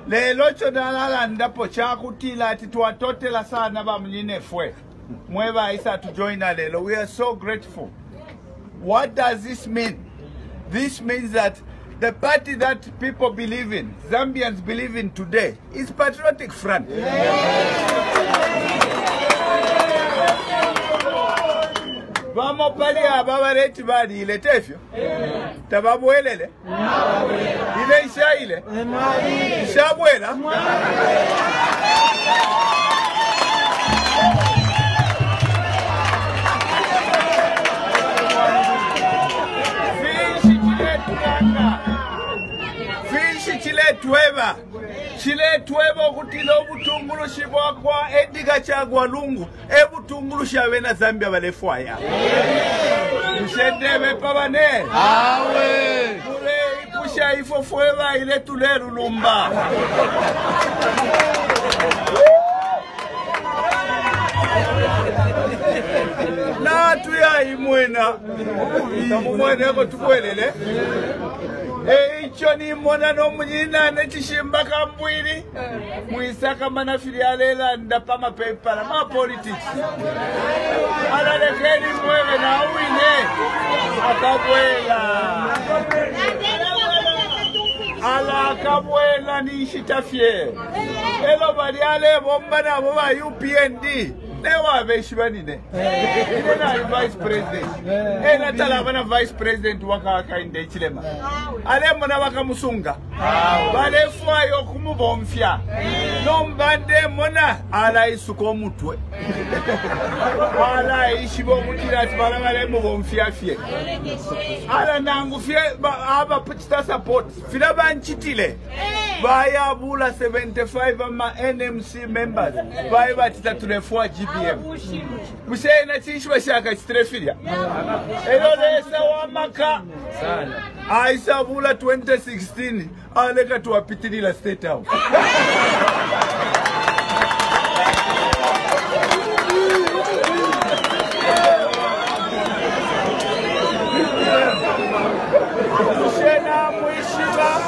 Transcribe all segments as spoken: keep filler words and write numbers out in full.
Lelo chodala ndapo chakutila ati tuwatotela sana ba mnyine fwe. Mweba isa to join lelo. We are so grateful. What does this mean? This means that the party that people believe in, Zambians believe in today, is Patriotic Front. Vamos pali ababa reti badi ile tefyo. Tababu elele. Ile isha ile. Isha buela. Fishi chile tueva. Chile tueva kutilo butungulu shibwa kwa ediga chagwa lungu. E butungulu shavena Zambia balefwaya. Mshende pabane. Awe. Kule ipusha ifo fueva ile tuleru lumba. Na tuya imwena. Tamumwena ko tukwelele. E icho ni mwana no mnyina netishimba kambwiri. Muisaka mana filialela ndapa mapepa na ma politics. Ala lekeni mwewe na uine. Akabwela. Ala akabwela ni ishitafye. Elo badiale bomba na bomba U P N D. Newa veshibani ne. Ile na vice president. E na talabana vice president waka waka inde chilema. Ale mwana waka musunga. Bale fwa yo kumubomfya. Nombande mwana ala isuko mutwe. Ala ishibo mutira tibala bale mubomfya fye. Ala nangu fye aba puchita support. Fila banchitile. Baya bula seventy-five ama N M C members. Baya batita tulefwa G B M. Muse na chishwa shaka chitrefilia. Elo lesa wa maka. Aisa bula twenty sixteen. Aleka tuwapitilila State House. Mushena mwishiba.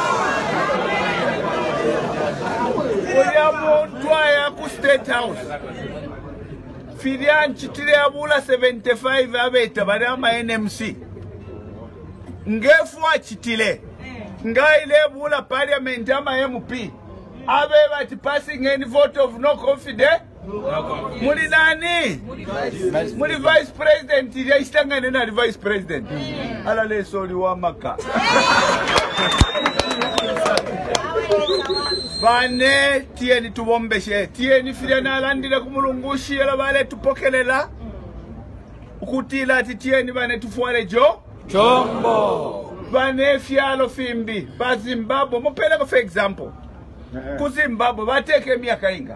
Uya mwondwa ya ku State House. Filian chitile abula seventy-five abeta badama N M C. Ngefwa chitile. Nga ile bula parliament ama M P. Abe bati passing any vote of no confidence. Muli nani? Muli vice president. Ya istanga nena vice president. Ala le soli wa maka. Bane tieni tubombeshe. Tieni filiana alandile kumulungushi yala bale tupokelela. Ukutila ati tieni bane tufuare jo. Chombo. Bane fialo fimbi. Ba Zimbabwe. Mupele kwa for example. Ku Zimbabwe bateke miaka inga.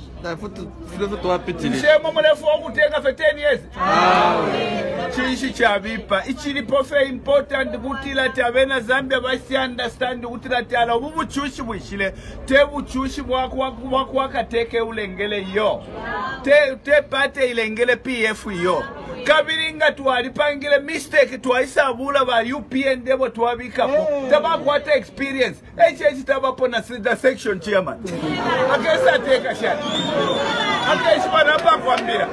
Mshemo mlefu wakuteka for ten years. Chishi chabipa. Ichili pofe important kutila tabena Zambia basi understand kutila tiala. Ubu chushi mwishile. Tebu chushi waku waku waku wakateke ulengele yo. Te, te pate ilengele P F yo. Kabiringa tuwaripangile mistake tuwaisa bula ba U P N debo tuwabika po. Taba kwata experience. H H taba pona the section chairman. Akesa teka shati. Akesa wanapa kwa mbira.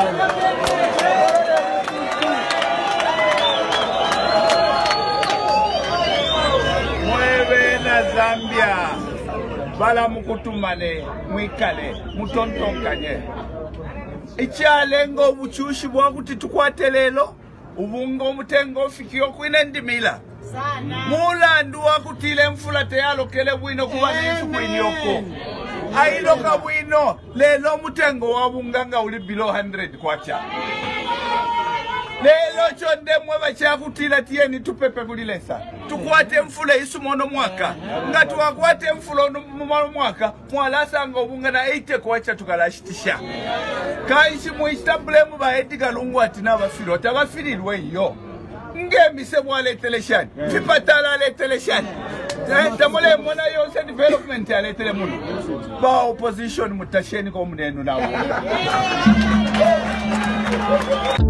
Mwewe na Zambia. Bala mukutumane, mwikale, mutontonkanye. Ichalengo buchushi bwakuti tukwate lelo ubungo mutengo fikiyo kwine ndimila sana mula nduwa kutile mfula teyalo kele bwino kuba nifu kwinyoko ailoka bwino lelo mutengo wabunganga uli below one hundred kwacha lelo chonde mwe chakutila tieni tupepe kulilesa tukwate mfula isumono mwaka ngati wakwate mfula no mwaka mwalasa ngobunga na eighty kwacha tukalashitisha kaishi muista blame ba Edgar Lungu atina bafiro tabafirilwe yo ngemise bwale teleshani fipatala le teleshani tamole mona yo se development ya le telemuno ba opposition mutasheni ko munenu nawo